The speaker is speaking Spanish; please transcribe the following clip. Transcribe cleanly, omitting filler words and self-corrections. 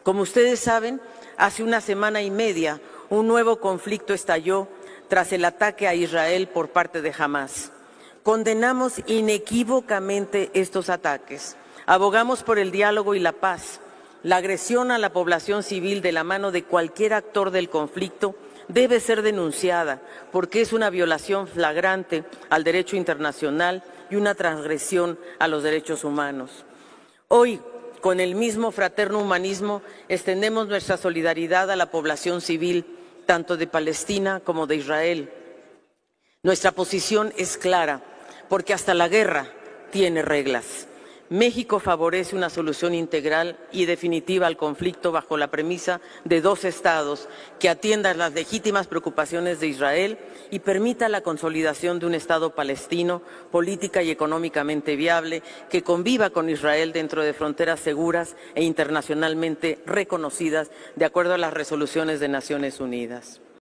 Como ustedes saben, hace una semana y media un nuevo conflicto estalló tras el ataque a Israel por parte de Hamás. Condenamos inequívocamente estos ataques. Abogamos por el diálogo y la paz. La agresión a la población civil de la mano de cualquier actor del conflicto debe ser denunciada porque es una violación flagrante al derecho internacional y una transgresión a los derechos humanos. Hoy, con el mismo fraterno humanismo, extendemos nuestra solidaridad a la población civil, tanto de Palestina como de Israel. Nuestra posición es clara, porque hasta la guerra tiene reglas. México favorece una solución integral y definitiva al conflicto bajo la premisa de 2 estados que atiendan las legítimas preocupaciones de Israel y permita la consolidación de un Estado palestino política y económicamente viable que conviva con Israel dentro de fronteras seguras e internacionalmente reconocidas de acuerdo a las resoluciones de Naciones Unidas.